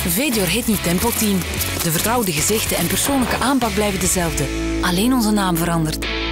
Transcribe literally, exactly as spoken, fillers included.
Vedior heet niet Tempo Team. De vertrouwde gezichten en persoonlijke aanpak blijven dezelfde. Alleen onze naam verandert.